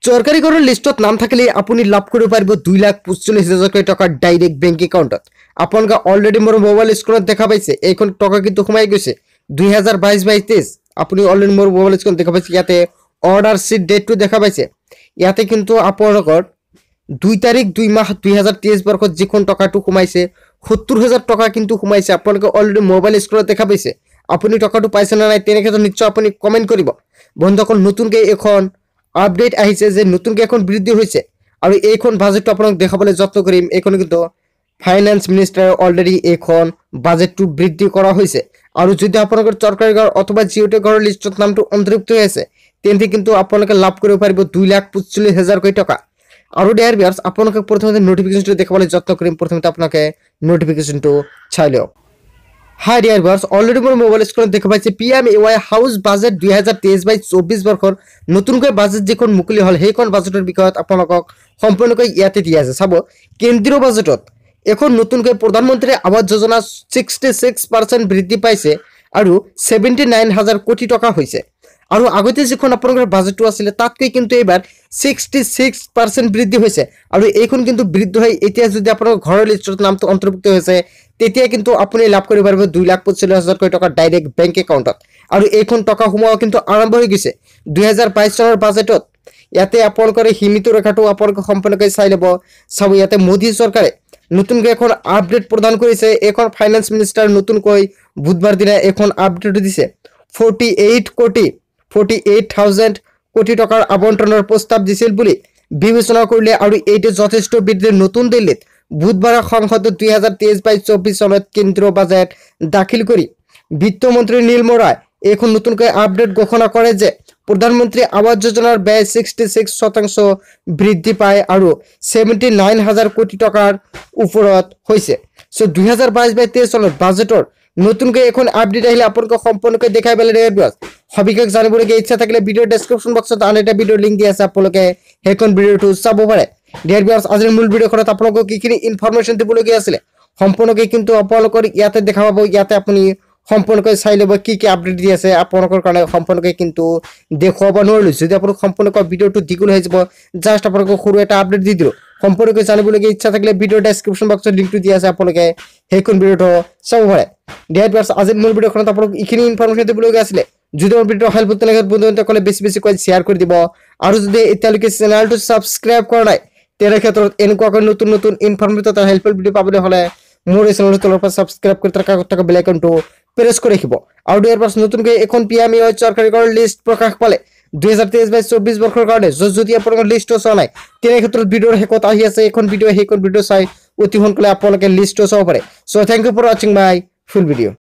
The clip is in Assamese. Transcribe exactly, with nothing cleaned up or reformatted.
চৰকাৰী কৰৰ লিষ্টত নাম থাকিলে আপুনি লাভ কৰিব পাৰিব দুই লাখ পঁচল্লিছ হাজাৰ টকা ডাইৰেক্ট বেংক একাউণ্টত। আপোনালোকে অলৰেডি মোৰ মোবাইল স্ক্ৰীনত দেখা পাইছে এইখন টকা কিন্তু সোমাই গৈছে দুই হাজাৰ বাইছ বাইছ তেইছ। আপুনি অলৰেডি মোৰ মোবাইল স্ক্ৰীনত দেখা পাইছে, ইয়াতে অৰ্ডাৰ চিট ডেটটো দেখা পাইছে। ইয়াতে কিন্তু আপোনালোকৰ দুই তাৰিখ দুই মাহ দুই হাজাৰ তেইছ বৰ্ষত যিখন টকাটো সোমাইছে সত্তৰ হাজাৰ টকা কিন্তু সোমাইছে। আপোনালোকে অলৰেডি মোবাইল স্ক্ৰীনত দেখা পাইছে। আপুনি টকাটো পাইছে নে নাই তেনেক্ষেত্ৰত নিশ্চয় আপুনি কমেণ্ট কৰিব। বন্ধুসকল, নতুনকৈ এখন আপডেট আহিছে যে নতুনকৈ এখন বৃদ্ধি হৈছে আৰু এইখন বাজেটটো আপোনাক দেখাবলৈ যত্ন কৰিম। এইখন কিন্তু ফাইনেন্স মিনিষ্টাৰে অলৰেডি এইখন বাজেটটো বৃদ্ধি কৰা হৈছে আৰু যদি আপোনালোকৰ চৰকাৰী ঘৰ অথবা জিঅ'টি ঘৰৰ লিষ্টত নামটো অন্তৰ্ভুক্ত হৈ আছে তেন্তে কিন্তু আপোনালোকে লাভ কৰিব পাৰিব দুই লাখ পঁচল্লিছ হাজাৰকৈ টকা। আৰু ডিয়াৰ ভিউৱাৰ্ছ, আপোনালোকে প্ৰথমতে নটিফিকেশ্যনটো দেখাবলৈ যত্ন কৰিম। প্ৰথমতে আপোনালোকে নটিফিকেশ্যনটো চাই লওক। হাই ডিয়াৰ ভিউৱাৰ্ছ, অলৰেডি মোৰ মোবাইল স্ক্ৰীনত দেখা পাইছে P M A Y house budget দুই হাজাৰ তেইছ বাইছ চৌব্বিছ বৰ্ষৰ নতুনকৈ বাজেট যিখন মুকলি হ'ল সেইখন বাজেটৰ বিষয়ত আপোনালোকক সম্পূৰ্ণকৈ ইয়াতে দিয়া আছে। চাব, কেন্দ্ৰীয় বাজেটত এখন নতুনকৈ প্ৰধানমন্ত্ৰী Awas Yojana sixty six percent বৃদ্ধি পাইছে আৰু ছেভেণ্টি নাইন হাজাৰ কোটি টকা হৈছে। আৰু আগতে যিখন আপোনালোকৰ বাজেটটো আছিলে তাতকৈ কিন্তু এইবাৰ ছিক্সটি ছিক্স পাৰ্চেণ্ট বৃদ্ধি হৈছে আৰু এইখন কিন্তু বৃদ্ধি হৈ এতিয়া যদি আপোনালোকৰ ঘৰৰ লিষ্টত নামটো অন্তৰ্ভুক্ত হৈছে তেতিয়া কিন্তু আপুনি লাভ কৰিব পাৰিব দুই লাখ পঁচল্লিছ হাজাৰকৈ টকা ডাইৰেক্ট বেংক একাউণ্টত। আৰু এইখন টকা সোমোৱা কিন্তু আৰম্ভ হৈ গৈছে দুই হাজাৰ বাইছ চনৰ বাজেটত। ইয়াতে আপোনালোকৰ সীমিত ৰেখাটো আপোনালোকে সম্পূৰ্ণকৈ চাই ল'ব। চাব, ইয়াতে মোদী চৰকাৰে নতুনকৈ এখন আপডেট প্ৰদান কৰিছে। এইখন ফাইনেন্স মিনিষ্টাৰ নতুনকৈ বুধবাৰ দিনা এখন আপডেট দিছে forty eight crore forty eight thousand crore টকাৰ আবণ্টনৰ প্ৰস্তাৱ দিছিল বুলি বিবেচনা কৰিলে আৰু এইটো যথেষ্ট বৃদ্ধি। নতুন দিল্লীত বুধবাৰে সংসদত দুই হাজাৰ তেইছ বাইছ চৌব্বিছ চনত কেন্দ্ৰীয় বাজেট দাখিল কৰি বিত্তমন্ত্ৰী নিৰ্মলাই এইখন নতুনকৈ আপডেট ঘোষণা কৰে যে প্ৰধানমন্ত্ৰী আৱাস যোজনাৰ ব্যয় ছিক্সটি ছিক্স শতাংশ বৃদ্ধি পায় আৰু ছেভেণ্টি নাইন হাজাৰ কোটি টকাৰ ওপৰত হৈছে। চ' দুই হাজাৰ বাইছ বাইছ তেইছ চনত বাজেটৰ নতুনকৈ এখন আপডেট আহিলে আপোনালোকক সম্পূৰ্ণকৈ দেখাই পেলাই ডিয়াৰ ভিউৱাৰ্ছ। সবিশেষ জানিবলগীয়া ইচ্ছা থাকিলে ভিডিঅ'ৰ ডেছক্ৰিপশ্যন বক্সত আন এটা ভিডিঅ'ৰ লিংক দি আছে, আপোনালোকে সেইখন ভিডিঅ'টো চাব পাৰে। ডিয়াৰ ভিউৱাৰ্ছ, আজিৰ মূল ভিডিঅ'খনত আপোনালোকক কিখিনি ইনফৰমেশ্যন দিবলগীয়া আছিলে সম্পূৰ্ণকৈ কিন্তু আপোনালোকৰ ইয়াতে দেখা পাব। ইয়াতে আপুনি সম্পূৰ্ণকৈ চাই ল'ব কি কি আপডেট দি আছে। আপোনালোকৰ কাৰণে সম্পূৰ্ণকৈ কিন্তু দেখুৱাব নোৱাৰিলোঁ। যদি আপোনালোক সম্পূৰ্ণকৈ ভিডিঅ'টো দীঘল হৈ যাব, জাষ্ট আপোনালোকক সৰু এটা আপডেট দি দিলোঁ। সম্পূৰ্ণকৈ জানিবলগীয়া ইচ্ছা থাকিলে ভিডিঅ'ৰ ডেছক্ৰিপশ্যন বক্সত লিংকটো দি আছে, আপোনালোকে সেইখন ভিডিঅ'টো চাব পাৰে। ডিয়াৰ ভিউৱাৰ্ছ, আজিৰ মূল ভিডিঅ'খনত আপোনালোক এইখিনি ইনফৰমেশ্যন দিবলগীয়া আছিলে। যদি মোৰ ভিডিঅ'টো হেল্পফুল তেনেকৈ বন্ধুসকলে বেছি বেছিকৈ শ্বেয়াৰ কৰি দিব আৰু যদি এতিয়ালৈকে চেনেলটো ছাবস্ক্ৰাইব কৰা নাই তেনে ক্ষেত্ৰত এনেকুৱাকৈ নতুন নতুন ইনফৰমেটিভ আৰু হেল্পফুল ভিডিঅ' পাবলৈ হ'লে মোৰ এই চেনেলটো তলৰ পৰা ছাবস্ক্ৰাইব কৰি তাৰ কাষত থকা বেল আইকনটো প্ৰেছ কৰি ৰাখিব। আৰু ইয়াৰ পাছত নতুনকৈ এখন পি এম এ ৱাই চৰকাৰী ঘৰৰ লিষ্ট প্ৰকাশ পালে দুই হাজাৰ তেইছ বাইছ চৌব্বিছ বৰ্ষৰ কাৰণে। যদি আপোনালোকৰ লিষ্টটো চোৱা নাই তেনে ক্ষেত্ৰত ভিডিঅ'ৰ শেষত আহি আছে এইখন ভিডিঅ', সেইখন ভিডিঅ' চাই অতি সোনকালে আপোনালোকে লিষ্টটো চাব পাৰে। চ' থেংক ইউ ফৰ ৱাচিং মাই ফুল ভিডিঅ'।